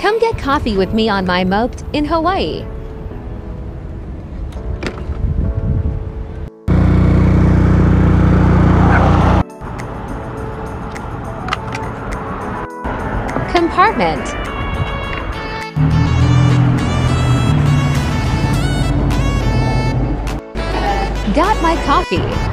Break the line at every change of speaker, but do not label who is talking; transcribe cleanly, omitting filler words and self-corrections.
Come get coffee with me on my Moped in Hawaii. Compartment. Got my coffee.